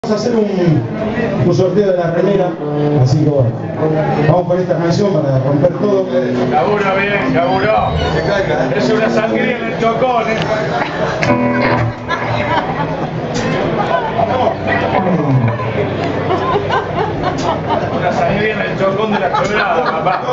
Vamos a hacer un sorteo de la remera, así que bueno, vamos con esta canción para romper todo. Laburo bien, laburo. Es una sangría en el chocón, Una sangría en el chocón de la quebrada, papá.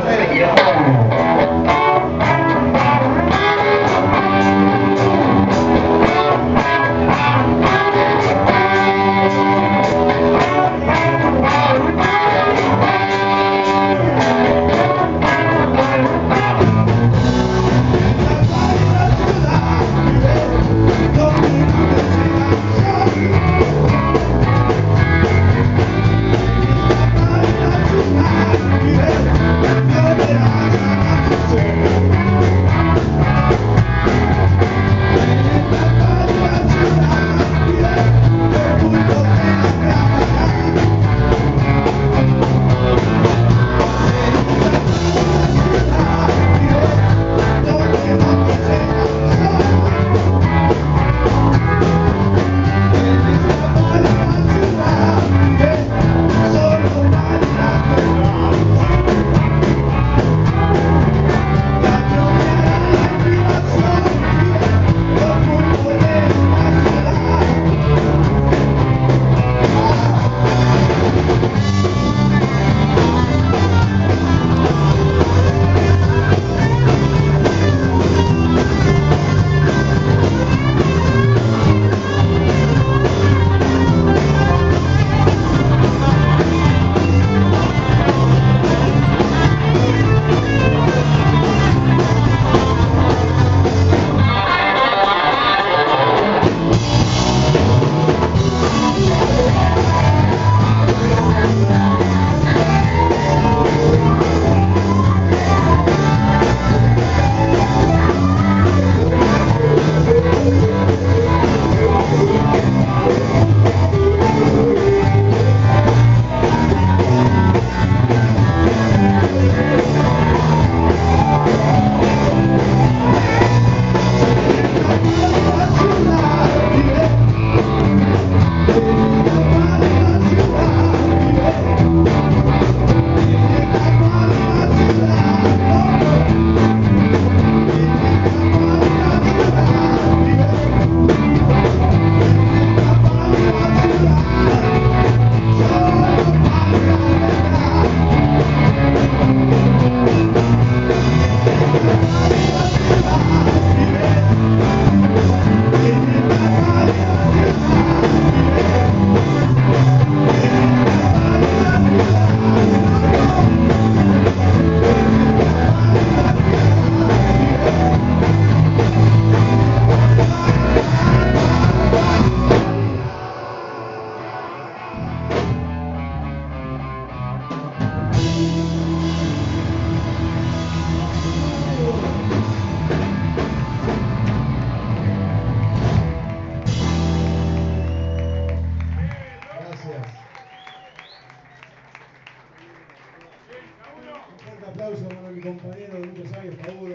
Un aplauso para mi compañero de muchos años, Paulo.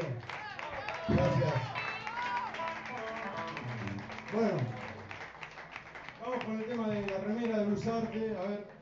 Gracias. Bueno, vamos con el tema de la remera de Blues Arte. A ver.